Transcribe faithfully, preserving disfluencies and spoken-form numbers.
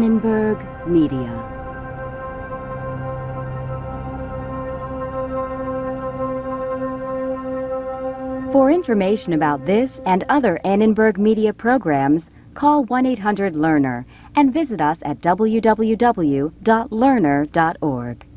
Annenberg Media. For information about this and other Annenberg Media programs, call one eight hundred learner and visit us at w w w dot learner dot org.